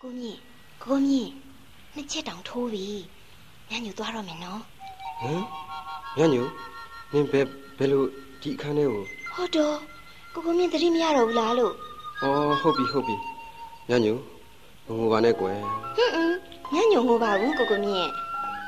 ကိုမြင့်နှစ်ချက်တောင်ထိုးပြီညညူသွားတော့မယ်နော်ဟမ်ညညူနင်ဘယ်လိုဒီအခန်းထဲကိုဟုတ်တော့ကိုမြင့်သတိမရတော့ဘူးလားလို့ဟုတ်ပြီညညူငိုပါနဲ့ကွယ်ညညူငိုပါဘူးကိုမြင့်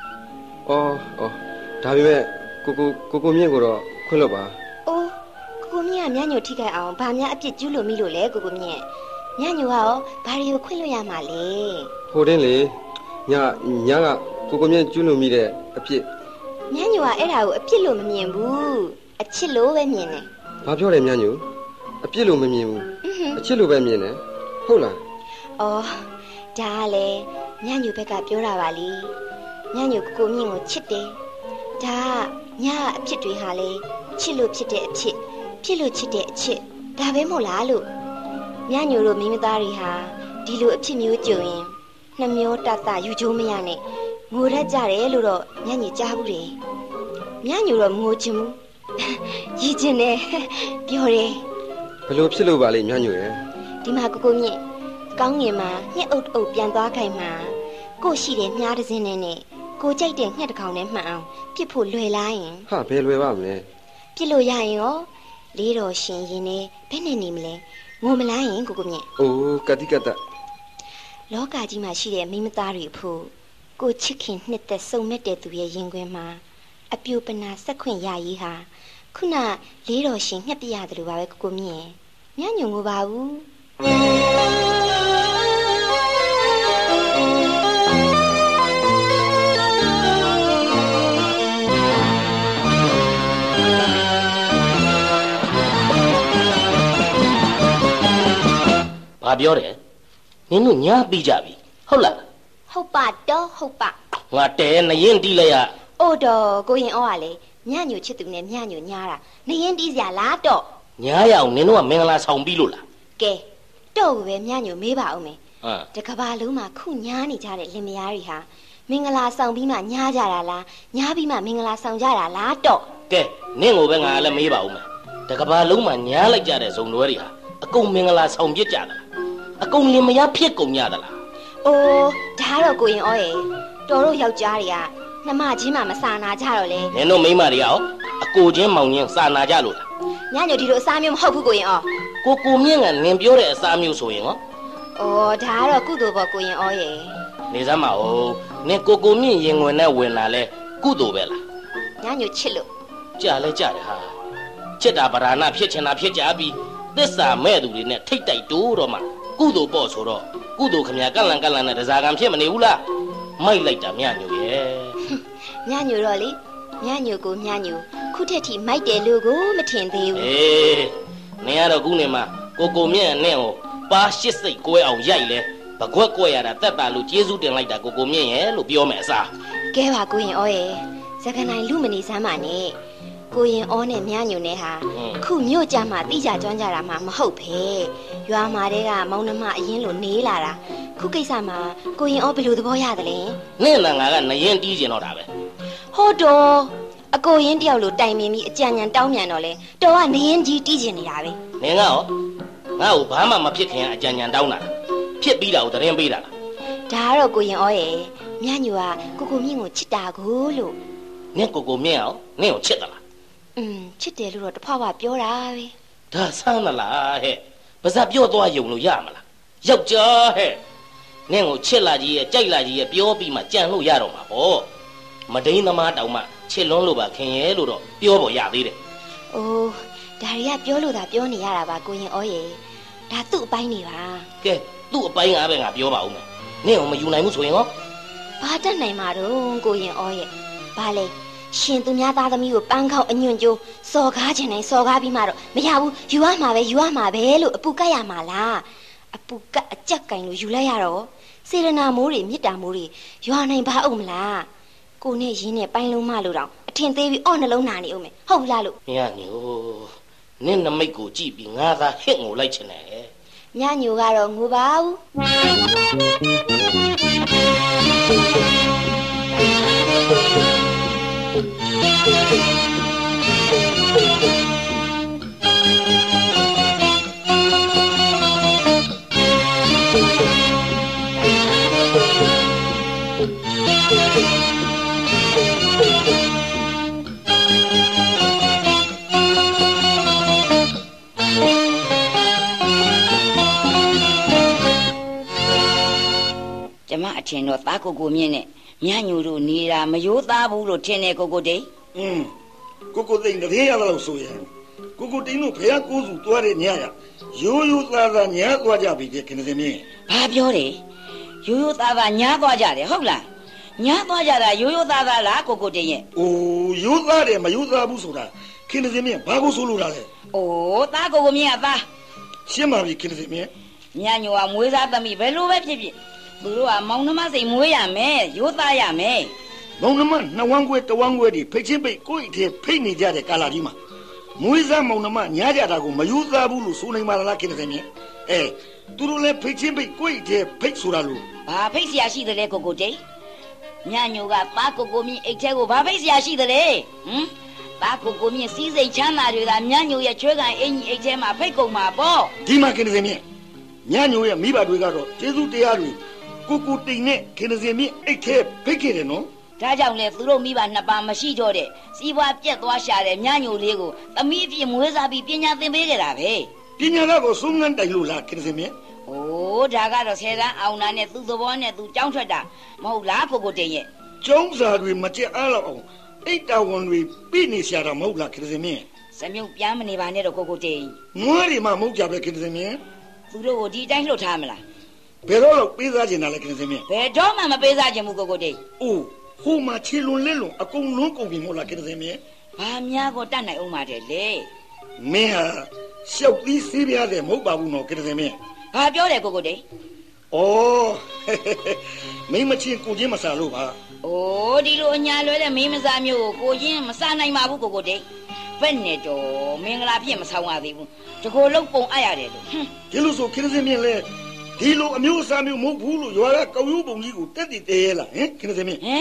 ဒါပေမဲ့ကိုမြင့်ကိုတော့ခွင့်လွှတ်ပါကိုမြင့်ကညညူထိခိုက်အောင်ဘာများအပြစ်ကျူးလို့မိလို့လဲကိုမြင့်ညညူကရောဘာတွေကိုခွင့်လွှတ်ရမှာလဲဟိုတင်းလေညကကိုမြင့်ကျူးလို့မိတဲ့အပြစ်ညညူကအဲ့ဒါကိုအပြစ်လို့မမြင်ဘူးအချစ်လို့ပဲမြင်တယ်ဘာပြောလဲညညူအပြစ်လို့မမြင်ဘူးအချစ်လို့ပဲမြင်တယ်ဟုတ်လားဒါကလေညညူဘက်ကပြောတာပါလေညညူကိုမြင့်ကိုချစ်တယ်ဒါကညအဖြစ်တွေဟာလေချစ်လို့ဖြစ်တဲ့အဖြစ်ဖြစ်လို့ချစ်တဲ့အချစ်ဒါပဲမို့လားလို့ညညူတို့မိမသားတွေဟာဒီလိုအဖြစ်မျိုးကြုံရင်နှမျောတတယူချိုးမရနဲ့ငိုရကြတယ်လို့တော့ညညူကြားဘူးတယ်ညညူတော့ငိုချင်ဘူးရည်ချင်တယ်ပြောတယ်ဘလို့ဖြစ်လို့ပါလေညညူရဲ့ဒီမှာကိုမြင့်ကောင်းငင်မှာညှက်အုပ်ပြန်သွားခိုင်းမှာကိုရှိတယ်မြားတစ်စင်းနဲ့ကိုကြိုက်တဲ့ငှက်တစ်ကောင်နဲ့မှန်အောင်ပြစ်ဖို့လွယ်လားယင်ဟာဘယ်လွယ်ပါမလဲပြစ်လို့ရရင်ရောလေးတော်ရှင်ရင်နဲ့ဘယ်နဲ့နေမလဲငိုမလားယင်ကိုမြင့်ကတိကတလောကကြီးမှာရှိတဲ့မိမသားတွေဖို့ကိုချစ်ခင်နှစ်သက်စုံမဲ့တဲ့သူရဲ့ရင်ခွင်မှာအပြိုပနာဆက်ခွင့်ရရေးဟာခုနလေးတော်ရှင်ငှက်ပြရတယ်လို့ပါပဲကိုမြင့်ညညုံငိုပါဘူးဘာပြောတယ်နင်တို့ညားပြီးကြပြီဟုတ်လားဟုတ်ပါတော့ဟုတ်ပါငါတဲနရင်တီးလိုက်ရတော့ကိုရင်ဩကလေညညိုချစ်သူနဲ့ညညိုညားတာနရင်တီးစရာလားတော့ညားရအောင်နင်တို့ကမင်္ဂလာဆောင်ပြီးလို့လားကဲတော့ကိုပဲညညိုမေးပါဦးမယ်တကဘာလုံးမှာခုညားနေကြတဲ့လင်မယားတွေဟာမင်္ဂလာဆောင်ပြီးမှညားကြတာလားညားပြီးမှမင်္ဂလာဆောင်ကြတာလားတော့ကဲနင့်ကိုပဲငါလည်းမေးပါဦးမယ်တကဘာလုံးမှာညားလိုက်ကြတဲ့ဇုံတွဲတွေဟာအကုန်မင်္ဂလာဆောင်ပြစ်ကြတာအကုန်လင်မယားဖြစ်ကုန်ကြသလားဒါတော့ကိုရင်ဩရဲ့တော်တို့ယောက်ျားတွေကနှမချင်းမှမစာနာကြတော့လေနင်တို့မိန်းမတွေရောအကိုချင်းမောင်ချင်းစာနာကြလို့လားညညိုဒီလိုအစားမျိုးမဟုတ်ဘူးကိုရင်ဩကိုမြင့်ကနင်ပြောတဲ့အစားမျိုးဆိုရင်ဒါကတော့ကုသိုလ်ပေါ့ကိုရင်ဩရဲ့နေစမ်းပါဦးနင်ကိုမြင့်ရင်ဝင်နဲ့ဝင်လာလဲကုသိုလ်ပဲလားညညိုချစ်လို့ကြာလဲကြာတယ်ဟာချစ်တာဗราဏဖြစ်ချင်တာဖြစ်ကြပြီးသစ္စာမဲ့သူတွေနဲ့ထိတ်တိုက်တိုးတော့မှကုသိုလ်ပေါ့ဆိုတော့ကုသိုလ်ခမကန့်လန့်နဲ့တစားကံဖြစ်မနေဘူးလားမိုက်လိုက်တာမြညိုရဲ့မြညိုတော့လေမြညိုကိုမြညိုခုထက်ထိမိုက်တယ်လို့ကိုမထင်သေးဘူးနင်ကတော့ခုနေမှာကိုမြင့်နဲ့ဟိုပါရှစ်စိတ်ကွဲအောင်ရိုက်လဲဘကွက်ကွဲရတာတက်တာလို့ကျေးဇူးတင်လိုက်တာကိုမြင့်ရဲ့လို့ပြောမယ်အစားကဲပါကိုရင်ဩရဲ့စကနိုင်လူမနေစမ်းပါနဲ့ကိုရင်ဩနဲ့မြညိုနဲ့ဟာခုမြို့ကြမှာတိကျကျွမ်းကြတာမှမဟုတ်ပဲရွာမှာတဲကမောင်နှမအရင်လိုနေလာတာခုကိစ္စမှာကိုရင်ဩဘယ်လိုသဘောရတယ်လဲနင့်နဲ့ငါကနရင်တီးကျင်တော့တာပဲဟုတ်တော့အကိုရင်တယောက်လိုတိုင်ပင်ပြီးအကြံဉာဏ်တောင်းမြန်တော့လေတော်ကနရင်ကြီးတီးကျင်နေတာပဲနင်ကရောငါ့ကိုဘာမှမဖြစ်ခင်အကြံဉာဏ်တောင်းတာဖြစ်ပြီးတာကိုသတင်းပေးတာလားဒါကတော့ကိုရင်ဩရဲ့မြညိုကကိုမြင့်ကိုချစ်တာကိုလို့နင့်ကိုမြင့်အောင်နင့်ကိုချစ်သလားချစ်တယ်လို့တော့တဖွာဖွာပြောတာပဲဒါဆန်းသလားဟဲ့ပါဇက်ပြောသွားယုံလို့ရမလားယောက်ျားဟဲ့နင့်ကိုချစ်လာကြီးရဲ့ကြိုက်လာကြီးရဲ့ပြောပြီးမှကြံလို့ရတော့မှာဟောမဒိန်းသမားတောင်မှချစ်လွန်းလို့ပါခင်ရဲ့လို့တော့ပြောပေါ်ရသေးတယ်ဒါတွေကပြောလို့သာပြောနေရတာပါကိုရင်ဩရဲ့ဒါသူ့အပိုင်းနေပါကဲသူ့အပိုင်းကပဲငါပြောပါဦးမယ်နင့်ကိုမယူနိုင်ဘူးဆိုရင်ဘာတတ်နိုင်မှာတော့ကိုရင်ဩရဲ့ဘာလဲရှင်သူများသားသမီးကိုပန်းခေါက်အညွန့်ကျိုးစော်ကားခြင်းနဲ့စော်ကားပြီးမှတော့မရဘူးယူရမှာပဲလို့အပူကတ်ရမှာလားအပူကတ်အကြက်ကင်လို့ယူလိုက်ရတော့စေရနာမိုးတွေမြစ်တာမိုးတွေရွာနိုင်ပါအောင်မလားကိုနဲ့ရင်းနဲ့ပိုင်းလုံးမလို့တောင်အထင်သေးပြီးအော့နှလုံးနာနေအောင်မယ်ဟုတ်လားလို့မြညိုနင့်နမိတ်ကိုကြည့်ပြီးငါသာဟစ်ငိုလိုက်ချင်တယ်မြညိုကတော့ငိုပါဘူးအထင်တော့သားကိုကိုမြင့်နဲ့ညညူတို့နေတာမယိုးသားဘူးလို့ထင်တယ်ကိုကိုတိန်ကိုသိန်းတည်းရတော့ဆိုရင်ကိုတိန်တို့ဖះကိုစုသွားတဲ့ညရရိုးရိုးသားသားညာသွားကြပြီခင်ဗျင်းဘာပြောတယ်ရိုးရိုးသားသားညာသွားကြတယ်ဟုတ်လားညာသွားကြတာရိုးရိုးသားသားလားကိုတိန်ရဲ့အိုးရိုးသားတယ်မရိုးသားဘူးဆိုတာခင်ဗျင်းဘာကိုဆိုလို့လားလဲအိုးသားကိုမြင့်ကသားရှင်းပါပြီခင်ဗျင်းညညူကမွေးစားသမီးဘယ်လိုပဲဖြစ်ဖြစ်သူတို့ကမောင်နှမစိတ်မွေးရမယ်ရိုးသားရမယ်မောင်နှမနှစ်ဝမ်းခွဲတဝမ်းခွဲဒီဖိတ်ချင်းပိတ်ကိုယ့်အထည်ဖိတ်နေကြတဲ့ကာလာကြီးမှာမွေးစားမောင်နှမညားကြတာကိုမယူသားဘူးလို့ဆိုနိုင်ပါလားခင်ဗျင်းသူတို့လည်းဖိတ်ချင်းပိတ်ကိုယ့်အထည်ဖိတ်ဆိုတာလို့ဘာဖိတ်เสียရှိတယ်လဲကိုတိန်ညညူကသားကိုမြင့်အိတ်ထဲကိုဘာဖိတ်เสียရှိတယ်လဲသားကိုမြင့်စီးစိမ်ချမ်းသာတွေကညညူရဲ့ချွေးကန်အင်ကြီးအိတ်ထဲမှာဖိတ်ကုန်မှာပေါ့ဒီမှာခင်ဗျင်းညညိုရဲ့မိဘတွေကတော့ကျေးဇူးတရားတွေကိုတိန်နဲ့ခင်စင်မြင့်အိတ်ထဲဖိတ်ခဲ့တယ်နော်ဒါကြောင့်လေသူတို့မိဘနှစ်ပါးမရှိတော့တဲ့စီးပွားပြက်သွားရှာတဲ့ညညိုလေးကိုသမီးအဖြစ်မွေးစားပြီးပညာသင်ပေးခဲ့တာပဲပညာတော့ဆုံးငန်းတိုင်လို့လားခင်စင်မြင့်အိုးဒါကတော့ဆယ်တန်းအောင်နာနဲ့သူ့သဘောနဲ့သူကြောင်းထွက်တာမဟုတ်လားကိုတိန်ရဲ့ကျောင်းစာတွေမကြက်အားလောက်အောင်အိတ်တော်ဝန်တွေပြည့်နေရှာတာမဟုတ်လားခင်စင်မြင့်စမြုပ်ပြန်မနေပါနဲ့တော့ကိုတိန်ငွေတွေမှမဟုတ်ကြပဲခင်စင်မြင့်သူတို့ကိုဒီတိုင်းလှုပ်ထားမလားဘယ်တော့လောက်ပေးစားကျင်တာလဲခင်စင်မြင့်ဘယ်တော့မှမပေးစားကျင်ဘူးကိုတိန်အိုးဟိုမှာခြေလွန်လက်လွန်အကုန်လုံးကုန်ပြီမို့လားခင်စင်မြင့်ဘာများကိုတတ်နိုင်အောင်ပါတယ်လေမင်းဟာရှောက်ပြီးစီးပြရတယ်မဟုတ်ပါဘူးနော်ခင်စင်မြင့်ဘာပြောတယ်ကိုတိန်ဩမင်းမချင်းကိုချင်းမစားလို့ပါအိုးဒီလိုအညာလွဲတဲ့မင်းမစားမျိုးကိုချင်းမစားနိုင်ပါဘူးကိုတိန်ဘယ်နဲ့တော့မင်္ဂလာဖြစ်မဆောင်ရသေးဘူးတကိုယ်လုံးပုံအပ်ရတယ်လို့ဒီလိုဆိုခင်စင်မြင့်လဲဒီလိုအမျိုးအစားမျိုးမဟုတ်ဘူးလို့ရွာကကောက်ရိုးပုံကြီးကိုတက်တည်တဲရဲလားခင်စင်မြင့်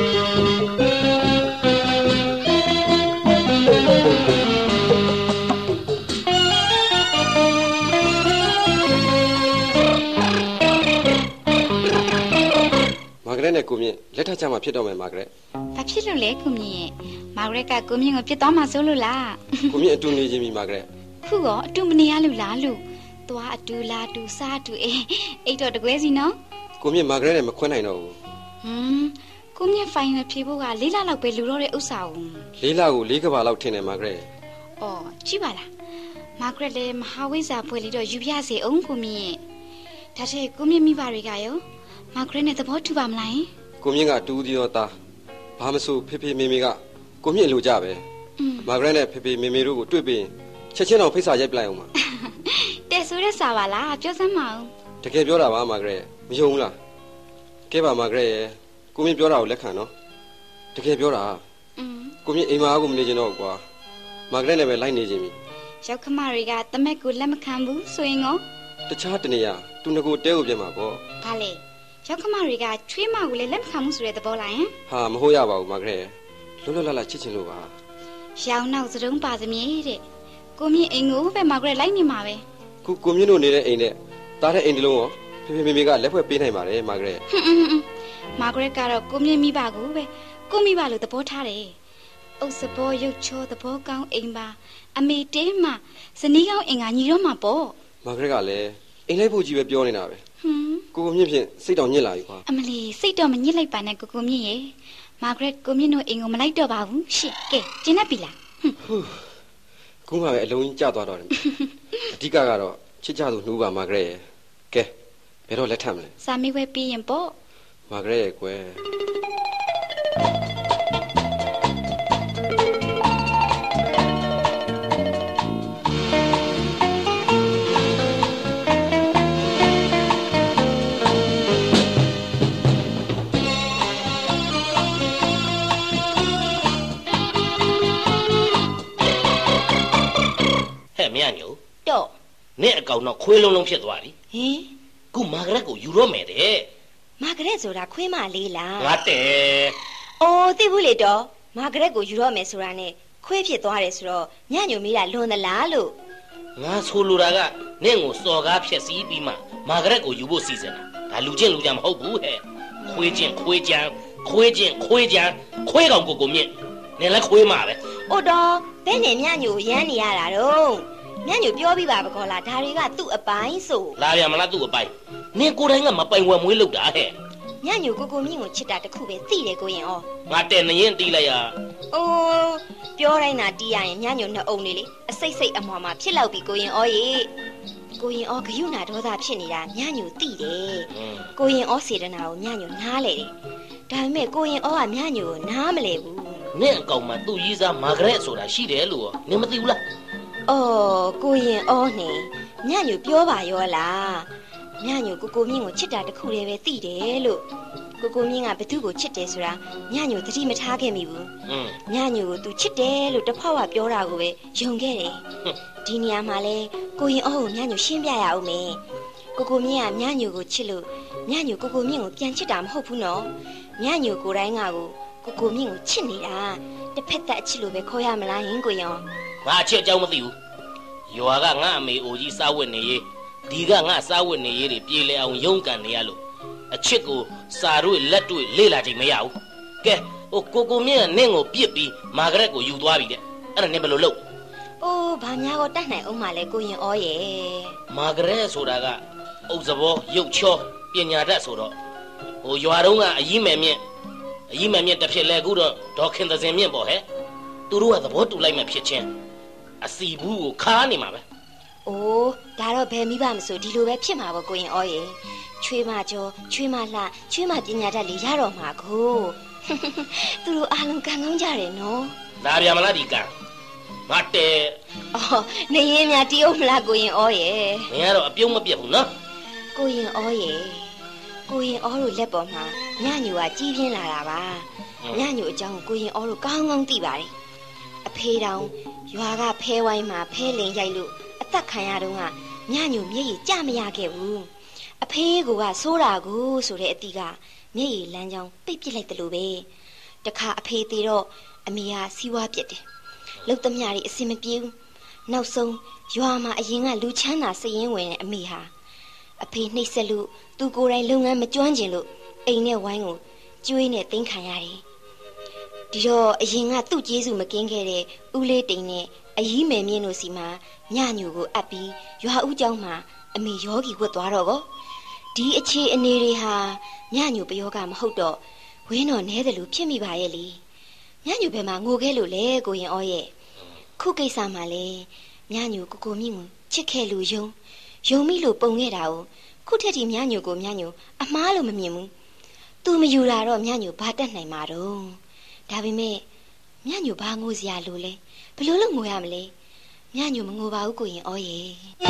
မာဂရက်နဲ့ကိုမြင့်လက်ထပ်ချမှာဖြစ်တော့မယ်မာဂရက်ဘာဖြစ်လို့လဲကိုမြင့်မာဂရက်ကကိုမြင့်ကိုပြစ်သွားမှဆိုလို့လားကိုမြင့်အတူနေခြင်းမိမာဂရက်ခုတော့အတူမနေရလို့လားလို့သွားအတူလာတူစားတူအိတ်တော့တကွဲစီနော်ကိုမြင့်မာဂရက်နဲ့မခွန်းနိုင်တော့ဘူးကိုမြင့်ဖိုင်နယ်ဖြေဖို့က4လလောက်ပဲလူတော့တဲ့ဥစ္စာကို 4လကို4ကဘာလောက်ထင်တယ်မာဂရက်အော်ကြည့်ပါလားမာဂရက်လည်းမဟာဝိဇ္ဇာဖွဲ့လေးတော့ယူပြစေအောင်ကိုမြင့်ဒါတည်းကိုမြင့်မိဘတွေကရောမာဂရက်နဲ့သဘောတူပါမလားကိုမြင့်ကတူးဒီရောသားဘာမဆိုဖေဖေမေမေကကိုမြင့်လိုကြပဲမာဂရက်နဲ့ဖေဖေမေမေတို့ကိုတွေ့ပြီးချက်ချင်းတော့ဖိတ်စာရိုက်ပလိုက်အောင်ပါတဲ့ဆိုတဲ့စာပါလားပြောစမ်းမအောင်တကယ်ပြောတာပါမာဂရက်မယုံဘူးလားကဲပါမာဂရက်ရဲ့ကိုမြင့်ပြောတာကိုလက်ခံနော်တကယ်ပြောတာကိုမြင့်အိမ်မှာကိုမနေချင်တော့ကွာမာဂရက်နဲ့ပဲလိုက်နေခြင်းပြီရောက်ခမတွေကတမက်ကိုလက်မခံဘူးဆိုရင်ရောတခြားတနေရာသူငကိုတဲကိုပြတ်မှာပေါ့ဘာလဲရောက်ခမတွေကချွေးမကိုလည်းလက်မခံဘူးဆိုတဲ့သဘောလားယင်ဟာမဟုတ်ရပါဘူးမာဂရက်လွတ်လွတ်လပ်လပ်ချစ်ချင်လို့ပါရောင်နောက်စတုံးပါသမီးတဲ့ကိုမြင့်အိမ်ကိုပဲမာဂရက်လိုက်နေမှာပဲခုကိုမြင့်တို့နေတဲ့အိမ်နဲ့တားတဲ့အိမ်တလုံးရောဖေဖေမေမေကလက်ဖွဲ့ပေးနိုင်ပါတယ်မာဂရက်မာဂရက်ကတော့ကိုမြင့်မိဘကိုပဲကိုမိဘလို့သဘောထားတယ်အုပ်စဘောရုပ်ချောသဘောကောင်းအိမ်ပါအမေတင်းမှဇနီးကောင်းအင်္ဂါညီတော့မှာပေါ့မာဂရက်ကလည်းအိမ်လိုက်ဖို့ကြီးပဲပြောနေတာပဲကိုမြင့်ဖြင့်စိတ်တောင်ညစ်လာပြီကွာအမလီစိတ်တော့မညစ်လိုက်ပါနဲ့ကိုမြင့်ရေမာဂရက်ကိုမြင့်တို့အိမ်ကိုမလိုက်တော့ပါဘူးရှင့်ကဲကျင်းတတ်ပြီလားခုမှပဲအလုံးကြီးကျသွားတော့တယ်အဓိကကတော့ချစ်ကြသူနှူးပါမာဂရက်ရဲ့ကဲဘယ်တော့လက်ထပ်မလဲစာမေးပွဲပြီးရင်ပေါ့မာဂရက်ရဲ့ကွယ်မြညိုတော့နဲ့အကောင်တော့ခွေးလုံးလုံးဖြစ်သွားပြီဟင်ခုမာဂရက်ကိုယူတော့မယ်တဲ့မာဂရက်ဆိုတာခွေးမလေးလားငါတဲ့အော်သိဘူးလေတော့မာဂရက်ကိုယူတော့မယ်ဆိုတာနဲ့ခွေးဖြစ်သွားတယ်ဆိုတော့ညညိုမိတာလွန်သလားလို့ငါဆိုလိုတာကနင့်ကိုစော်ကားဖြစ်စီးပြီးမှမာဂရက်ကိုယူဖို့စီစဉ်တာဒါလူချင်းလူကြမဟုတ်ဘူးဟဲ့ခွေးချင်းခွေးကြမ်းခွေးချင်းခွေးကြမ်းခွေးကောင်ကိုမြင့်နင်လည်းခွေးမှာပဲအိုတော့ဘယ်နဲ့ညညိုရမ်းနေရတာတော့ညညိုပြောပြီးပါဘကောလားဒါတွေကသူ့အပိုင်းဆိုလာပြန်မလားသူ့အပိုင်းနင်ကိုယ်တိုင်ကမပိုင်ဝယ်မွေးလို့တာဟဲ့မညညူကိုမြင့်ကိုချစ်တာတခုပဲသိတယ်ကိုရင်ဩငါတဲ့နရင်တီးလိုက်ရအိုးပြောတိုင်းသာတီးရရင်ညညူနှစ်အုံနေလေအစိတ်စိတ်အမွာမှာဖြစ်လောက်ပြီကိုရင်ဩရေကိုရင်ဩဂယုဏဒေါသဖြစ်နေတာညညူသိတယ်ကိုရင်ဩစေတနာကိုညညူနားလေတယ်ဒါပေမဲ့ကိုရင်ဩကညညူကိုနားမလဲဘူးနင့်အကောင်မှာသူ့ရေးစားမာဂရက်ဆိုတာရှိတယ်လို့နင်မသိဘူးလားအော်ကိုရင်ဩနေညညူပြောပါရောလားညညူကိုမြင့်ကိုချစ်တာတခုတည်းပဲသိတယ်လို့ကိုမြင့်ကဘသူ့ကိုချစ်တယ်ဆိုတာညညူသတိမထားခဲ့မိဘူးညညူကို तू ချစ်တယ်လို့တဖွားပြောတာကိုပဲယုံခဲ့တယ်ဒီနေရာမှာလဲကိုရင်ဩကိုညညူရှင်းပြရအောင်မယ်ကိုမြင့်ကညညူကိုချစ်လို့ညညူကိုမြင့်ကိုပြန်ချစ်တာမဟုတ်ဘူးနော်ညညူကိုယ်တိုင်းကကိုမြင့်ကိုချစ်နေတာတစ်ဖက်သက်အချစ်လို့ပဲခေါ်ရမလားဟင်ကိုရင်ငါအချစ်အကြောင်းမသိဘူးရွာကငါအမေအိုကြီးစားဝတ်နေရေးဒီကငါစားဝတ်နေရေးတွေပြေလဲအောင်ရုန်းကန်နေရလို့အချစ်ကိုစာတို့လက်တွေ့လေ့လာချိန်မရဘူးကဲကိုမြင့်ကနင့်ကိုပြစ်ပြီးမာဂရက်ကိုယူသွားပြီတဲ့အဲ့ဒါနင်ဘယ်လိုလုပ်အိုးဘာများကိုတတ်နိုင်အောင်မလဲကိုရင်ဩရဲ့မာဂရက်ဆိုတာကအုပ်စဘောရုပ်ချောပညာတတ်ဆိုတော့ရွာတုန်းကအကြီးမယ်မြင့်တစ်ဖြစ်လဲခုတော့ဒေါခင်သစင်မြင့်ပေါ့ဟဲ့သူတို့ကသဘောတူလိုက်မှဖြစ်ချင်းအစီဘူးကိုခါနေမှာပဲအိုးဒါတော့ဘယ်မိဘမဆိုဒီလိုပဲဖြစ်မှာပေါ့ကိုရင်ဩရဲ့ချွေးမကျော်ချွေးမလှချွေးမပညာတတ်လေးရတော့မှာကိုသူတို့အားလုံးကံကောင်းကြတယ်နော်ဒါပြန်မလားဒီကံမတဲအော်နေရင်များတီးအောင်မလားကိုရင်ဩရဲ့မင်းကတော့အပြုံးမပြတ်ဘူးနော်ကိုရင်ဩရဲ့ကိုရင်ဩတို့လက်ပေါ်မှာညညူကကြီးပြင်းလာတာပါညညူအကြောင်းကိုရင်ဩတို့ကောင်းကောင်းသိပါတယ်အဖေတောင်ရွာကဖဲဝိုင်းမှာဖဲလင်ရိုက်လို့အသက်ခံရတော့ကညညူမျက်ရည်ကျမရခဲ့ဘူးအဖေကဆိုးတာကိုဆိုတဲ့အတီးကမျက်ရည်လမ်းကြောင်းပိတ်ပစ်လိုက်တယ်လို့ပဲတခါအဖေသေးတော့အမေကစီးဝါးပြစ်တယ်လှုပ်သမျှတွေအစင်မပြေဘူးနောက်ဆုံးရွာမှာအရင်ကလူချမ်းသာစရင်ဝင်တဲ့အမေဟာအဖေနှိပ်စက်လို့သူကိုယ်တိုင်လုပ်ငန်းမကျွမ်းကျင်လို့အိမ်နဲ့ဝိုင်းကိုကျွေးနဲ့တင်းခံရတယ်ဒီတော့အရင်ကသူ့ကျေးဇူးမကင်းခဲ့တဲ့ဦးလေးတိန်နဲ့အကြီးမယ်မြင့်တို့စီမှာညညူကိုအပ်ပြီးရွာဦးကျောင်းမှာအမေယောဂီဝတ်သွားတော့ကောဒီအခြေအနေတွေဟာညညူပယောဂမဟုတ်တော့ဝင်းတော်နဲတယ်လို့ဖြစ်မိပါရဲ့လေညညူဘယ်မှာငိုခဲ့လို့လဲကိုရင်ဩရဲ့ခုကိစ္စမှာလဲညညူကိုမြင့်ကိုချစ်ခဲ့လို့ယုံမိလို့ပုံခဲ့တာကိုခုထက်ဒီညညူကိုညညူအမားလို့မမြင်ဘူးသူမယူတာတော့ညညူဘာတတ်နိုင်မှာတော့ဒါပေမဲ့ညညူဘာငိုစရာလို့လဲဘလို့လို့ငိုရမလဲညညူမငိုပါဘူးကိုရင်ဩရဲ့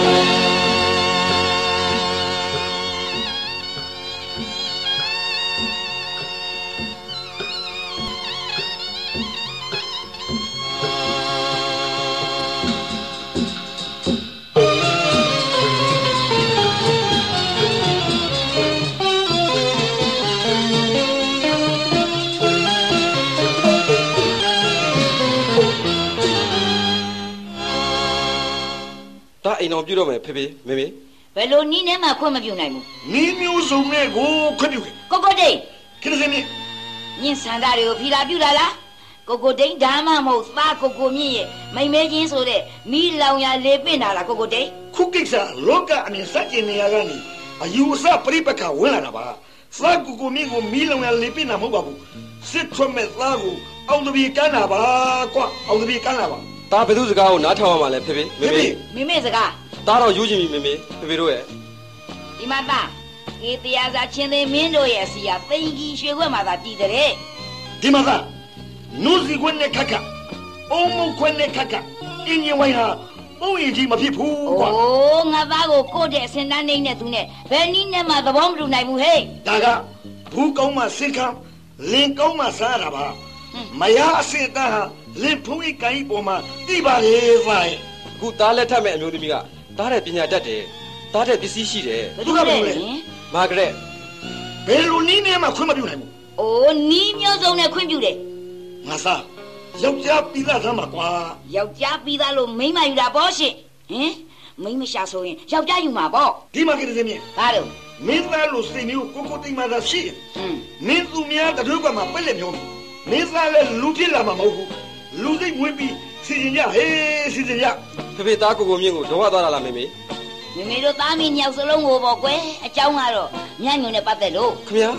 အိမ်တော်ပြုတော့မယ်ဖေဖေမေမေဘယ်လိုနီးနဲ့မှခွင့်မပြုနိုင်ဘူးနီးမျိုးစုံနဲ့ကိုခွင့်ပြုတယ်ကိုတိတ်ခင်ဗျာမြင့်ညင်စန္ဒတွေကိုဖီလာပြုလာလားကိုတိတ်ဓမ္မမဟုတ်သားကိုမြင့်ရဲ့မိမဲချင်းဆိုတဲ့မီးလောင်ရလေပင့်တာလားကိုတိတ်ခုကိစ္စလောကအမြင်စัจကျင်နေရကနေအယူအဆပြိပက္ခဝင်လာတာပါသားကိုမြင့်ကိုမီးလောင်ရလေပင့်တာမဟုတ်ပါဘူးစစ်ထွက်မဲ့သားကိုအောင်တပြေကန်းတာပါကွာအောင်တပြေကန်းတာပါဒါဘယ်သူစကားကိုနားထောင်ရမှာလဲဖေဖေမေမေစကားဒါတော့ယူချင်ပြီမေမေဖေဖေတို့ရဲ့ဒီမှာသားအေးတရားစာချင်းသိမင်းတို့ရဲ့အစီအသိင်ကြီးရွှေခွက်မှာသာတည်တဲ့ဒီမှာသားနုစီခွက်နဲ့ခက်ခက်အုံမခွက်နဲ့ခက်ခက်အင်းရင်ဝိုင်းဟာပုံရင်ကြီးမဖြစ်ဘူးကွာအိုးငါသားကိုကိုတဲ့အစင်တန်းနေနဲ့သူနဲ့ဘယ်နည်းနဲ့မှသဘောမတူနိုင်ဘူးဟဲ့ဒါကဘူးကောင်းမှစင်ခံလင်ကောင်းမှစားရတာပါမရအစင်တန်းဟာလင်ဖုံးကြီးကိုင်းပေါ်မှာတိပါလေပါရဲ့အခုသားလက်ထက်မဲ့အမျိုးသမီးကသားတဲ့ပညာတတ်တယ်သားတဲ့ပစ္စည်းရှိတယ်ဘယ်သူကပြောလဲမာဂရက်ဘယ်လိုနည်းနဲ့မှခွင့်မပြုနိုင်ဘူးအိုးနီးမျိုးစုံနဲ့ခွင့်ပြုတယ်ငါစားယောက်ျားပြီးသားသမ်းပါကွာယောက်ျားပြီးသားလို့မိန်းမယူတာပေါ့ရှင်ဟင်မိန်းမရှာဆိုရင်ယောက်ျားယူမှာပေါ့ဒီမှာကိစ္စမြင်ဘာလို့မင်းသားလို့စိတ်မျိုးကိုတိမ်မာသာရှိမင်းသူများတတို့ကမှပက်လက်မျိုးမင်းသားလည်းလူဖြစ်လာမှာမဟုတ်ဘူးလူစိတ်ဝေးပြီးစီစဉ်ကြဟေးစီစဉ်ကြဖေဖေသားကိုမြင့်ကိုတော့သွားတာလားမေမေတို့သားမင်းညောက်စလုံးကိုပေါ့ကွယ်အเจ้าကတော့ညညုံနဲ့ပတ်သက်လို့ခင်ဗျာ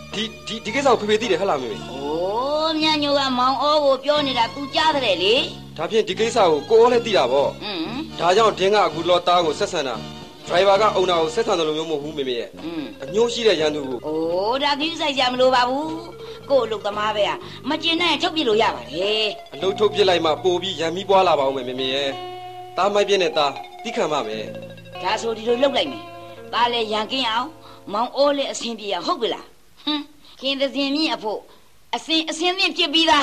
ဒီကိစ္စကိုဖေဖေသိတယ်ဟဲ့လားမေမေ။အိုးမြညိုကမောင်အောကိုပြောနေတာ तू ကြားတယ်လေ။ဒါဖြင့်ဒီကိစ္စကိုကိုအောလည်းသိတာပေါ့ဒါကြောင့်ဒင်းကအခုလောသားကိုဆက်ဆံတာဒရိုင်ဘာကအုံနာကိုဆက်ဆံတယ်လို့မျိုးမဟုတ်ဘူးမေမေရဲ့အညှိုးရှိတဲ့ရန်သူကိုအိုးဒါကိစ္စကြမလို့ပါဘူးကို့အလုပ်သမားပဲမကျင်နိုင်ထုတ်ပြလို့ရပါတယ်အလုပ်ထုတ်ပြလိုက်မှပို့ပြီးရံပြီးပွားလာပါဦးမေမေရဲ့တားမိုက်ပြင်းနဲ့တားတိခံပါမယ်ဒါဆိုဒီလိုလုပ်လိုက်မယ်တားလဲရန်ကင်းအောင်မောင်အိုးလည်းအဆင်ပြေရဟုတ်ပြီလားခင်သစင်မြင့်အဖို့အစင်သင့်ဖြစ်ပြီးသား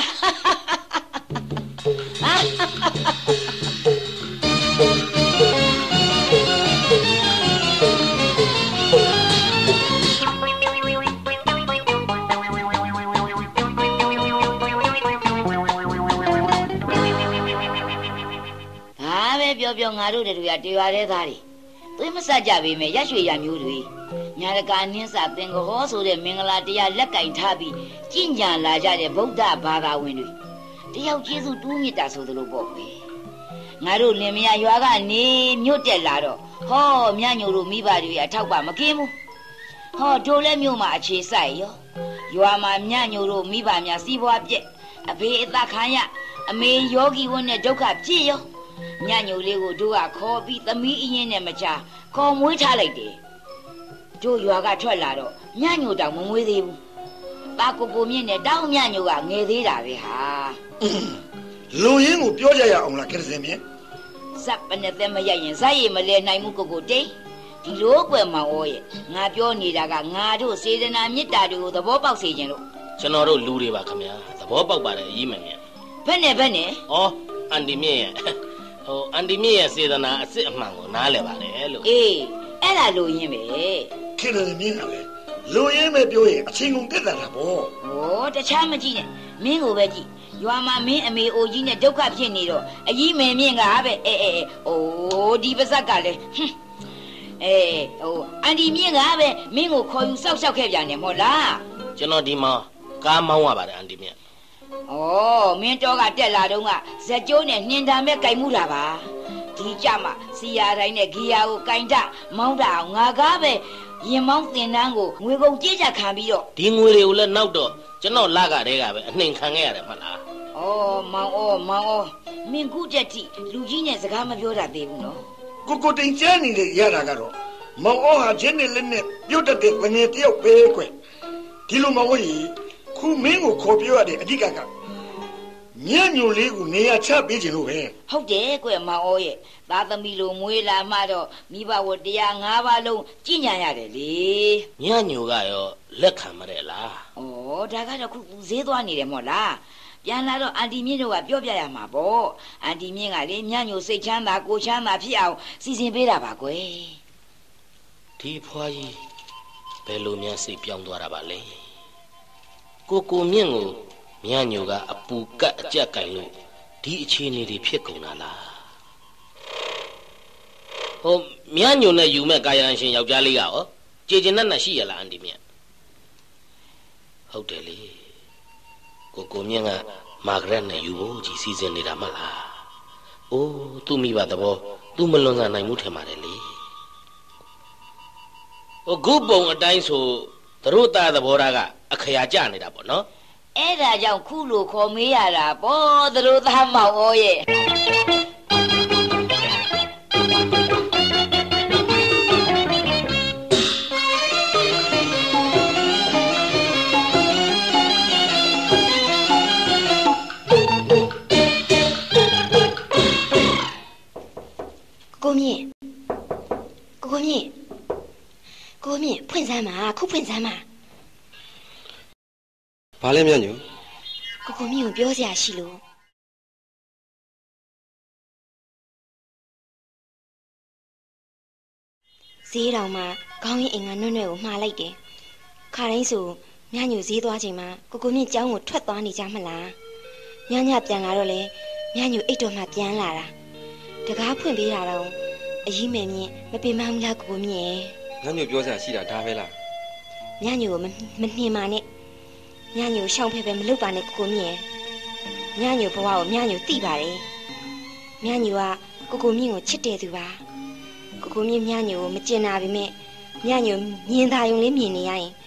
ပြောငါတို့တွေကတရားတဲ့သားတွေသွေးမဆက်ကြပေမဲ့ရရွှေရမျိုးတွေညာတကာနင်းစာသင်္ကဟောဆိုတဲ့မင်္ဂလာတရားလက်ကင်ထားပြီးကြင်ညာလာကြတဲ့ဗုဒ္ဓဘာသာဝင်တွေတယောက်ကျေးဇူးတူးမြတ်တာဆိုသလိုပေါ့ပဲငါတို့လင်မယားရွာကနေမြို့တက်လာတော့ဟောမြညိုတို့မိဘတွေအထောက်ပါမကင်းဘူးဟောတို့လည်းမြို့မှာအခြေဆိုင်ရောရွာမှာမြညိုတို့မိဘများစီးပွားပြက်အဖေအသက်ခံရအမေယောဂီဝန်းနဲ့ဒုက္ခပြည့်ရောညညိုလေးကိုတို့ကခေါ်ပြီးသမီးအရင်နဲ့မချခေါ်မွေးထားလိုက်တယ်တို့ရွာကထွက်လာတော့ညညိုတောင်မမွေးသေးဘူးပါကိုမြင့်နဲ့တောင်းညညိုကငယ်သေးတာပဲဟာလူရင်းကိုပြောကြရအောင်လားကဲစင်မြင့်ဇက်ပနဲ့သက်မရရင်ဇက်ရည်မလဲနိုင်မှုကိုတိတ်ဒီလိုကွယ်မောင်ဩရဲ့ငါပြောနေတာကငါတို့စေတနာမေတ္တာတွေကိုသဘောပေါက်စေခြင်းလို့ကျွန်တော်တို့လူတွေပါခင်ဗျာသဘောပေါက်ပါတယ်အကြီးမင်းရဲ့ဘယ်နဲ့ဩအန်တီမြင့်ရဲ့အန်တီမြင့်ရဲ့စေတနာအစ်စ်အမှန်ကိုနားလည်ပါလေလို့အေးအဲ့ဒါလူရင်းပဲခင်ဗျာမြင့်ကလေလူရင်းပဲပြောရင်အချင်းကုန်တက်တာပေါ့တခြားမကြည့်နဲ့မင်းကိုပဲကြည့်ရွာမှာမင်းအမေအိုကြီးနဲ့ဒုက္ခဖြစ်နေတော့အကြီးမင်းမြင့်ကပဲဒီပါဇက်ကလည်းအန်တီမြင့်ကပဲမင်းကိုခေါ်ယူစောက်ရှောက်ခဲ့ပြန်တယ်မဟုတ်လားကျွန်တော်ဒီမှာကားမောင်းရပါတယ်အန်တီမြင့်မင်းတော့ကတက်လာတော့ကဇက်ကျိုးနဲ့နှင်တံမဲ့ကြိုင်မှုတာပါဒီကြမှာစီယာတိုင်းနဲ့ဂီယာကိုကြိုင်တမောင်းတာအောင်ငါကားပဲရင်မောင်းတင်တန်းကိုငွေကုန်ကြေးကြခံပြီးတော့ဒီငွေတွေကိုလည်းနောက်တော့ကျွန်တော်လကတည်းကပဲအနှိမ်ခံခဲ့ရတယ်မဟုတ်လားမောင်မင်းခုတက်တိလူကြီးနဲ့စကားမပြောတာသေးဘူးနော်ကိုတိန်ကျန်းနေတဲ့ရတာကတော့မောင်ဟာချင်းနဲ့လက်နဲ့ပြုတ်တက်တဲ့ငွေတယောက်ပဲကွယ်ဒီလိုမဟုတ်ရင်ခုမင်းကိုခေါ်ပြောရတဲ့အဓိကကညညိုလေးကိုနေရာချပေးခြင်းလို့ပဲဟုတ်တယ်ကွယ်မောင်ရဲ့သားသမီးလိုမွေးလာမှတော့မိဘဝတရား၅ပါးလုံးကြည်ညာရတယ်လေညညိုကရောလက်ခံမရဲလားဒါကတော့ခုဈေးသွားနေတယ်မို့လားပြန်လာတော့အန်တီမြင့်တို့ကပြောပြရမှာပေါ့အန်တီမြင့်ကလေညညိုစိတ်ချမ်းသာကိုချမ်းသာဖြစ်အောင်စီစဉ်ပေးတာပါကွယ်ဒီဖွားကြီးဘယ်လိုများစိတ်ပြောင်းသွားတာပါလဲကိုမြင့်ကိုမြညိုကအပူကတ်အကြက်ကင်လို့ဒီအခြေအနေတွေဖြစ်ကုန်တာလားမြညိုနဲ့ယူမဲ့ကာယံရှင်ယောက်ျားလေးကရောကြေကျင်နဲ့ရှိရလားအန်တီမြင့်ဟုတ်တယ်လေကိုမြင့်ကမာဂရက်နဲ့ယူဖို့ကြီးစီစဉ်နေတာမလားသူ့မိဘသဘောသူ့မလွန်ဆန်နိုင်မှုထင်ပါတယ်လေဂုပုံအတိုင်းဆိုသူတို့သားသဘောထားကအခရာကျနေတာပေါ့နော်အဲ့ဒါကြောင့်ခုလိုခေါ်မေးရတာပေါ့သူတို့သားမောင်ဩရဲ့ကိုမြင့်ဖွင့်စမ်းပါခုဖွင့်စမ်းပါဘာလဲမြညိုကိုမြင့်ကိုပြောစရာရှိလို့ဈေးတောင်မှာခေါင်းရင်းအင်္ဂါနွဲ့နွဲ့ကိုမှားလိုက်တယ်ခါတိုင်းဆိုမြညိုဈေးသွားချိန်မှာကိုမြင့်ကျောင်းကိုထွက်သွားနေကြမလားညပြန်လာတော့လေမြညိုအိတ်တော်မှပြန်လာတာတကားဖွင့်ပေးတာတော့အကြီးမယ်မြင့်မပင်မဘူးလားကိုမြင့်ညညိုပြောစရာရှိတာဒါပဲလားညညိုကိုမနှင်ပါနဲ့ညညိုရှောင်းဖဲဖဲမလုပ်ပါနဲ့ကိုမြင့်ညညိုဘဝကိုညညိုသိပါတယ်ညညိုကကိုမြင့်ကိုချစ်တယ်သူပါကိုမြင့်ညညိုကိုမကျင်နာပေမဲ့ညညိုမြင်သာယုံလေးမြင်နေရရင်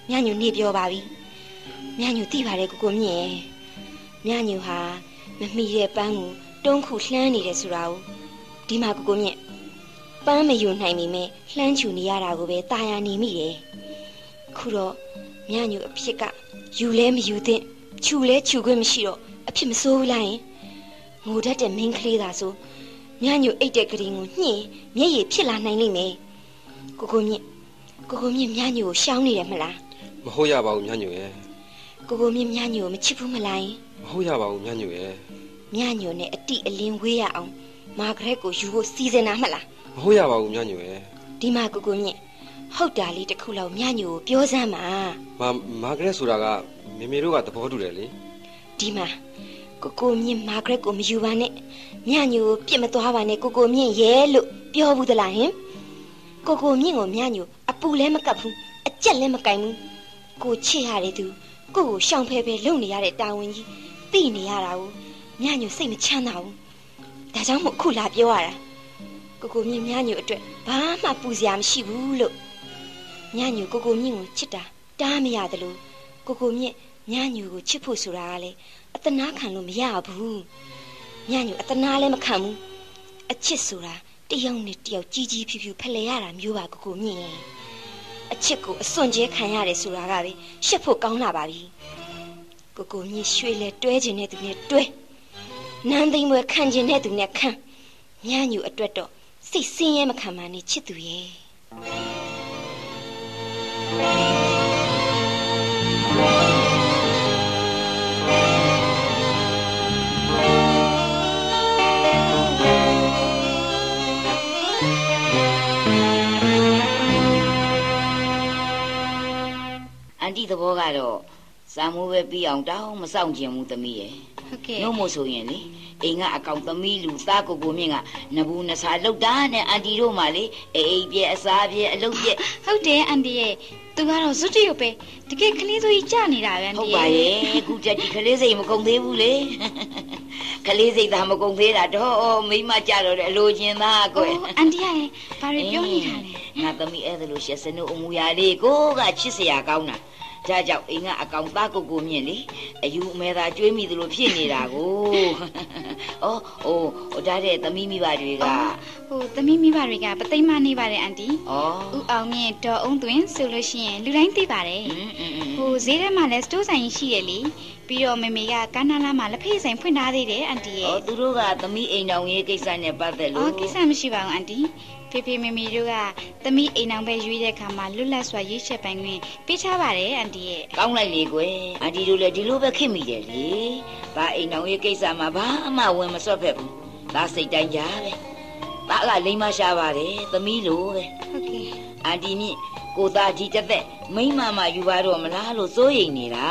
ညညူနေပြောပါပြီညညူသိပါတယ်ကိုမြင့်ညညူဟာမမိတဲ့ပန်းကိုတုံးခုလှမ်းနေတယ်ဆိုတာကိုဒီမှာကိုမြင့်ပန်းမယူနိုင်မိမဲ့လှမ်းချူနေရတာကိုပဲตาရနေမိတယ်ခုတော့ညညူအဖြစ်ကယူလဲမယူသင့်ချူလဲချူခွင့်မရှိတော့အဖြစ်မစိုးဘူးလားယင်ငိုတတ်တဲ့မင်းကလေးသာဆိုညညူအိတ်တဲ့ကလေးကိုညှင်းမျက်ရည်ဖြစ်လာနိုင်လိမ့်မယ်ကိုမြင့်ညညူကိုရှောင်းနေတယ်မလားမဟုတ်ရပါဘူးညညူရဲ့ကိုမြင့်ညညူကိုမချစ်ဘူးမလားမဟုတ်ရပါဘူးညညူရဲ့ညညူနဲ့အတိအလင်းဝေးရအောင်မာဂရက်ကိုယူဖို့စီစဉ်တာမလားမဟုတ်ရပါဘူးညညူရဲ့ဒီမှာကိုမြင့်ဟုတ်တာလေးတစ်ခုလောက်ညညူကိုပြောစမ်းပါမာဂရက်ဆိုတာကမေမေတို့ကသဘောတူတယ်လေဒီမှာကိုမြင့်မာဂရက်ကိုမယူပါနဲ့ညညူကိုပြစ်မသွားပါနဲ့ကိုမြင့်ရဲ့လို့ပြောဘူးသလားဟင်ကိုမြင့်ကိုညညူအပူလည်းမကပ်ဘူးအကြက်လည်းမကင်ဘူးကိုချစ်ရတဲ့သူကိုရှောင်ဖဲလုံနေရတဲ့တာဝန်ကြီးသိနေရတာကိုညညူစိတ်မချမ်းသာဘူးဒါကြောင့်မို့အခုလာပြောရတာကိုမြင့်ညညူအတွက်ဘာမှပူစရာမရှိဘူးလို့ညညူကိုမြင့်ကိုချစ်တာတားမရတယ်လို့ကိုမြင့်ညညူကိုချစ်ဖို့ဆိုတာကလေအတနာခံလို့မရဘူးညညူအတနာလည်းမခံဘူးအချစ်ဆိုတာတယောက်နဲ့တယောက်ကြီးကြီးဖြူဖြူဖလှယ်ရတာမျိုးပါကိုမြင့်အချစ်ကိုအစွန့်ကျဲခံရတယ်ဆိုတာကပဲရှက်ဖို့ကောင်းလာပါပြီကိုမြင့်ရွှေလဲတွဲခြင်းနဲ့သူနဲ့တွဲနန်းသိမ့်ပွဲခံခြင်းနဲ့သူနဲ့ခံညညူအတွက်တော့စိတ်ဆင်းရဲမခံပါနဲ့ချစ်သူရဲ့အန်တီသဘောကတော့စာမိုးပဲပြီးအောင်တောင်းမဆောင်ကျင်ဘူးသမီးရဲ့ဟုတ်ကဲ့နှုတ်မို့ဆိုရင်လေအိမ်ကအကောင်သမီးလူသားကိုမြင့်ကနဘူးနစာလောက်တာနဲ့အန်တီတို့မှလေအိမ်ပြဲအစားပြဲအလုပ်ပြဲဟုတ်တယ်အန်တီရဲ့သူကတော့ဇွတ်တရုပ်ပဲတကယ်ကလေးဆိုကြီးကြနေတာပဲအန်တီဟုတ်ပါရဲ့ခုတက်ဒီကလေးစိတ်မကုန်သေးဘူးလေကလေးစိတ်သာမကုန်သေးတာတော့မိမကြတော့တယ်အလိုချင်သားကွယ်အန်တီရဲ့ဘာတွေပြောနေတာလဲငါသမီးအဲ့ဒါလို့ရှက်စနုအမူအရာလေးကိုကချစ်စရာကောင်းတာဒါကြောင့်အိမ်ကအကောင်သားကိုမြင့်လေအယူအမဲသာကျွေးမိသလိုဖြစ်နေတာကိုဒါတဲ့သမီးမိဘတွေကသမီးမိဘတွေကပသိမ်မနေပါတယ်အန်တီဦးအောင်မြင့်ဒေါ်အုံးသွင်းဆိုလို့ရှိရင်လူတိုင်းသိပါတယ်ဈေးထဲမှာလည်းစတိုးဆိုင်ရှိရလေပြီးတော့မေမေကကန်းနာလာမှာလက်ဖေးဆိုင်ဖွင့်ထားသေးတယ်အန်တီရဲ့သူတို့ကသမီးအိမ်တော်ရေးကိစ္စနဲ့ပတ်သက်လို့ကိစ္စမရှိပါဘူးအန်တီဖေမေမေတို့ကသမီးအိမ်အောင်ပဲရွေးတဲ့ခါမှာလွတ်လပ်စွာရွေးချက်ပိုင်ခွင့်ပေးထားပါတယ်အန်တီရဲ့ကောင်းလိုက်လေကွယ်အန်တီတို့လည်းဒီလိုပဲခင်မိတယ်လေဘာအိမ်အောင်ရေးကိစ္စမှာဘာမှဝင်မစွက်ဖက်ဘူးဒါစိတ်တိုင်းကြပဲဒါကလိမ္မာရှားပါတယ်သမီးလိုပဲဟုတ်ကဲ့အန်တီမြင့်ကိုသားဒီတက်သက်မိမမယူပါတော့မလားလို့စိုးရိမ်နေတာ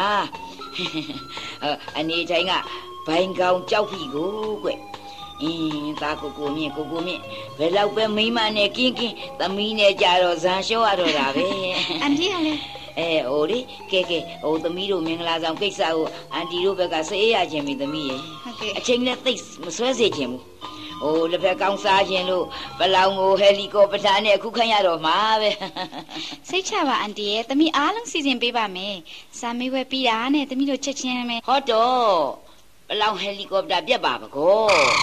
အနေတိုင်းကဘိုင်ကောင်ကြောက်ပြီကိုကွသားကိုမြင့်ဘယ်လောက်ပဲမိမနဲ့ကင်းသမီးနဲ့ကြတော့ဇန်လျှော့ရတော့တာပဲအန်တီကလည်းလေကဲသမီးတို့မင်္ဂလာဆောင်ကိစ္စကိုအန်တီတို့ဘက်ကစေးရခြင်းပြီသမီးရဲ့အချိန်နဲ့သိမဆွဲစေခြင်းဘူးလက်ဖက်ကောင်းစားခြင်းလို့ပလောင်ကိုဟယ်လီကော်ပတာနဲ့အခုခန့်ရတော့မှာပဲစိတ်ချပါအန်တီရဲ့သမီးအားလုံးစီစဉ်ပေးပါမယ်စာမေးပွဲပြီးတာနဲ့သမီးတို့ချက်ချင်းမယ်ဟောတော့ပလောင်ဟယ်လီကော်ပတာပြက်ပါမကော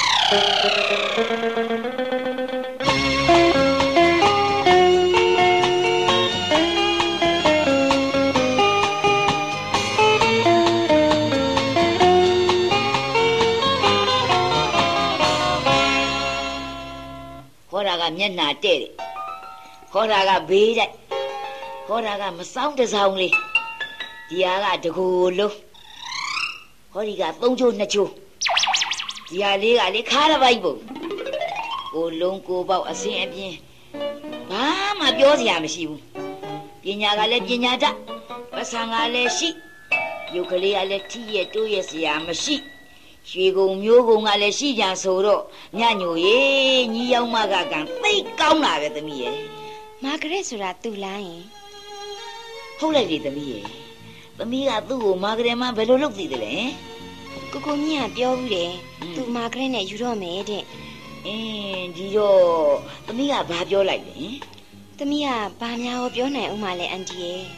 ဟောတာကမျက်နှာတဲ့တယ်ဟောတာကဘေးတိုက်ဟောတာကမဆောင်တစောင်းလေးဒီဟာကတကူလုံးဟောဒီက3ချိုး2ချိုးဒီဟာလေးကလေခါရပိုင်းပုံကိုလုံးကိုပေါက်အစင်အပြင်းဘာမှပြောစရာမရှိဘူးပညာကလည်းပညာတတ်ပစံကလည်းရှိရုပ်ကလေးကလည်းထီးရတိုးရစရာမရှိရွှေကုံမျိုးကုံကလည်းရှိကြဆိုတော့ညညိုရေညီယောက်မကကံသိကောင်းလာပဲသမီးရဲ့မာဂရက်ဆိုတာသူလားယင်ဟုတ်လိုက်လေသမီးရဲ့သမီးကသူ့ကိုမာဂရက်မှဘယ်လိုလုပ်သိတယ်လဲကိုမြင့်ကပြောဘူးတယ်သူမာဂရက်နဲ့ယူတော့မယ်တဲ့ဒီတော့သမီးကဘာပြောလိုက်လဲသမီးကဘာများပြောနိုင်အောင်မလဲအန်တီရဲ့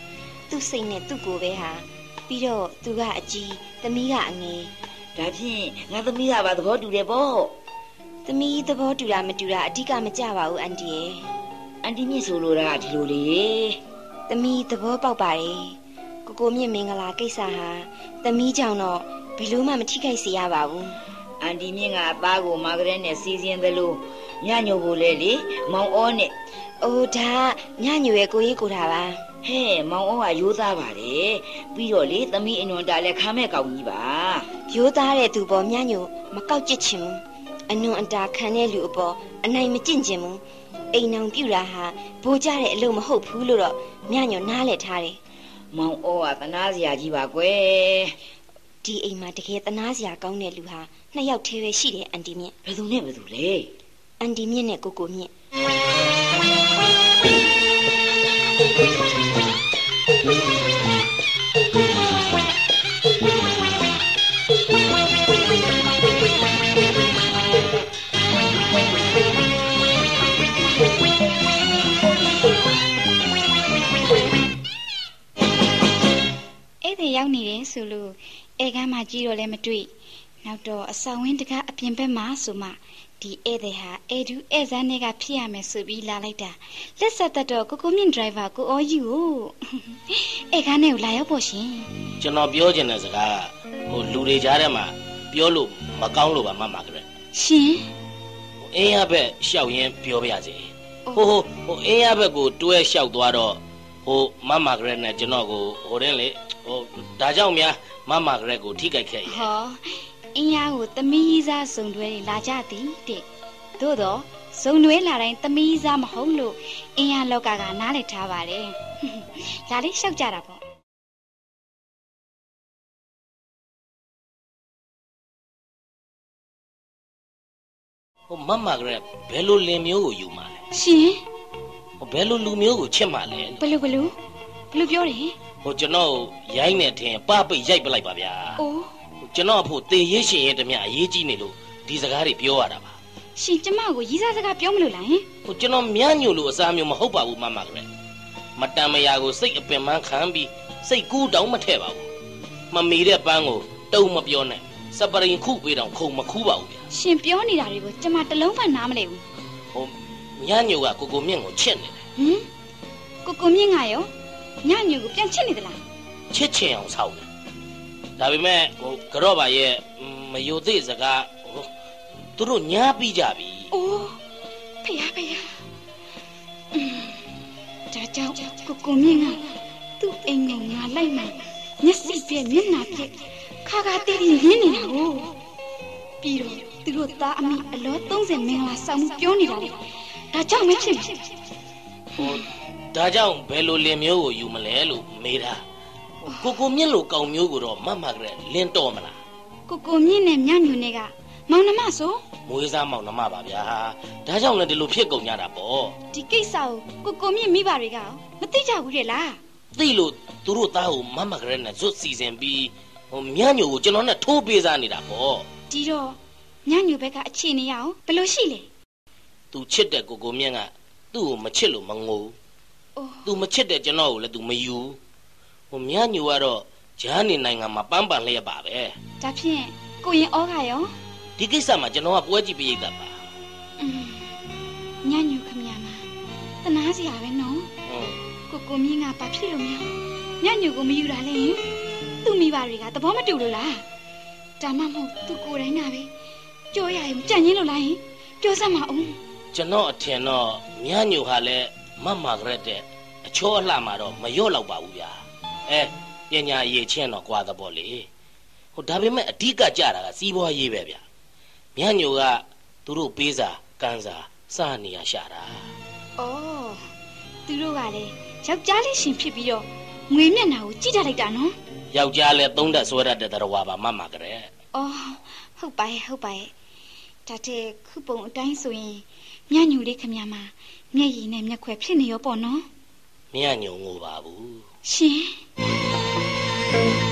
သူ့စိတ်နဲ့သူ့ကိုယ်ပဲဟာပြီးတော့သူကအကြီးသမီးကအငယ်ဒါဖြင့်ငါသမီးကပါသဘောတူတယ်ပေါ့သမီးသဘောတူတာမတူတာအဓိကမကြပါဘူးအန်တီရဲ့အန်တီမြင့်ဆိုလိုတာဒီလိုလေသမီးသဘောပေါက်ပါတယ်ကိုမြင့်မင်္ဂလာကိစ္စဟာသမီးကြောင့်တော့ဘယ်လို့မှမထိခိုက်စေရပါဘူးအန်တီမြင့်ကသားကိုမာဂရက်နဲ့စီစဉ်သလိုညညိုကိုလည်းလေမောင်အောနဲ့အိုးဒါညညိုရဲ့ကိုကြီးကိုတာပါဟဲ့မောင်အောကရိုးသားပါတယ်ပြီးတော့လေသမီးအနွန်တာလည်းခမ်းမဲ့ကောက်ကြီးပါရိုးသားတဲ့သူပေါ်ညညိုမကောက်ကြစ်ချင်ဘူးအနွန်အတာခံတဲ့လူအပေါ်အနိုင်မကျင့်ချင်ဘူးအိမ်အောင်ပြူတာဟာဘိုးကြတဲ့အလုပ်မဟုတ်ဘူးလို့တော့ညညိုနားလည်ထားတယ်မောင်အောကသနာစရာကြီးပါကွယ်ဒီအိမ်မှာတကယ်သနာစရာကောင်းတဲ့လူဟာ2 ယောက်တည်းပဲရှိတယ်အန်တီမြင့်ဘယ်သူနဲ့ဘယ်သူလဲအန်တီမြင့်နဲ့ကိုမြင့်ရောက်နေတယ်ဆိုလို့ဧကန်းမှာကြီးတော့လည်းမတွေ့နောက်တော့အဆောင်ဝင်းတကားအပြင်ဘက်မှာဆိုမှဒီဧည့်သည်ဟာဧဒူဧဇန်းတွေကဖြစ်ရမယ်ဆိုပြီးလာလိုက်တာလက်ဆက်သက်တော့ကိုမြင့်ဒရိုင်ဘာကိုအော်ကြီးကိုဧကန်းနဲ့ကိုလာရောက်ဖို့ရှင်ကျွန်တော်ပြောချင်တဲ့စကားလူတွေကြားထဲမှာပြောလို့မကောင်းလို့ပါမကလေးရှင်အင်းရဘက်ရှောက်ရင်းပြောပြရစီဟိုအင်းရဘက်ကိုတွဲရှောက်သွားတော့မကလေးနဲ့ကျွန်တော်ကိုတဲ့လေဒါကြောင့်များမကရက်ကိုထိကြိုက်ခဲ့ရဲ့ဟောအင်းရကိုသမီးကြီးစားစုံတွဲတွေလာကြသည်တဲ့သို့တော့စုံတွဲလာတိုင်းသမီးကြီးစားမဟုတ်လို့အင်းရလောကကနားလည်ထားပါတယ်ဒါလေးရှောက်ကြတာပေါ့မကရက်ဘယ်လိုလင်မျိုးကိုယူမှာလဲရှင်ဘယ်လိုလူမျိုးကိုချစ်မှာလဲဘယ်လိုပြောတယ်ကျွန်တော်ရိုင်းနေတယ်ပပိတ်ရိုက်ပလိုက်ပါဗျာ။အိုးကျွန်တော်အဖို့တေရေးရှင်ရဲ့တမျှအရေးကြီးနေလို့ဒီစကားတွေပြောရတာပါ။ရှင်ကျမကိုရီးစားစကားပြောမလို့လားဟင်။ကျွန်တော်မြညို့လို့အစားမျိုးမဟုတ်ပါဘူးမကလေး။မတန်မရာကိုစိတ်အပင်ပန်းခံပြီးစိတ်ကူးတောင်မထည့်ပါဘူး။မမီတဲ့ပန်းကိုတုံမပြောနဲ့စပရင်ခုပေးတောင်ခုံမခူးပါဘူးဗျာ။ရှင်ပြောနေတာတွေကိုကျမတလုံးမှနားမလည်ဘူး။မြညို့ကကိုမြင့်ကိုချစ်နေတယ်။ဟင်ကိုမြင့်ကရောညညို့ကိုပြန်ချစ်နေသလားချစ်ချင်အောင်ဆောက်တယ်ဒါပေမဲ့ကြော့ပါရဲ့မယိုသေးစကားသူတို့ညားပြီးကြပြီအိုးဖေဒါကြောင့်ကိုမြင့်ကသူ့အိမ်ကိုငါလိုက်မှမျက်စိပြည့်မျက်နှာပြည့်ခါတီးရင်းနေတာကိုပြီးတော့သူတို့သားအမိအလော30မင်္ဂလာဆောင်ပြောနေတာလေဒါကြောင့်မဖြစ်ဒါကြောင့်ဘယ်လိုလင်မျိုးကိုယူမလဲလို့မေးတာကိုမြင့်လိုကောင်မျိုးကိုတော့မကရက်လင်းတော့မလားကိုမြင့်နဲ့ညညူနဲ့ကမောင်နှမဆိုမွေးစားမောင်နှမပါဗျာဒါကြောင့်လည်းဒီလိုဖြစ်ကုန်ကြတာပေါ့ဒီကိစ္စကိုကိုမြင့်မိဘတွေကမသိကြဘူးတဲ့လားသိလို့သူတို့သားကိုမကရက်နဲ့ဇွတ်စီစဉ်ပြီးညညူကိုကျွန်တော်နဲ့ထိုးပေးစားနေတာပေါ့ဒီတော့ညညူဘက်ကအခြေအနေရအောင်ဘယ်လိုရှိလဲသူချစ်တဲ့ကိုမြင့်ကသူ့ကိုမချစ်လို့မငိုသူမချစ်တဲ့ကျွန်တော်ကိုလည်းသူမယူမြညိုကတော့ဂျားနေနိုင်ငံမှာပန်းပန်လျက်ပါပဲဒါဖြင့်ကိုရင်ဩခါရောဒီကိစ္စမှာကျွန်တော်ကပွဲကြည့်ပြိတ္တာပါညညိုခမရမှာတနာစရာပဲနော်ကိုမြင့်ကဘာဖြစ်လို့များညညိုကိုမယူတာလဲသူ့မိဘတွေကသဘောမတူလို့လားဒါမှမဟုတ်သူကိုယ်တိုင်ကပဲကြောရရင်ကြံ့ရင်းလို့လားပြောစမ်းပါဦးကျွန်တော်အထင်တော့ညညိုဟာလည်းမကရက်တဲ့အချောအလှမှာတော့မရော့လောက်ပါဘူးဗျာပညာရေးချင်းတော့ကွာသဘောလေဒါပေမဲ့အဓိကကြတာကစီးပွားရေးပဲဗျညညိုကသူတို့ပေးစာကန်စာစနေရရှာတာသူတို့ကလည်းယောက်ျားလေးရှင်ဖြစ်ပြီးတော့ငွေမျက်နှာကိုကြည့်တတ်လိုက်တာနော်ယောက်ျားလည်းသုံးတက်ဆွဲတတ်တဲ့တရဝါပါမကရက်ဟုတ်ပါရဲ့ဒါတဲ့ခုပုံအတိုင်းဆိုရင်ညညိုလေးခမရမှာမျက်ရည်နဲ့မျက်ခွဲဖြစ်နေရောပေါ့နော်ညညိုငိုပါဘူးရှင်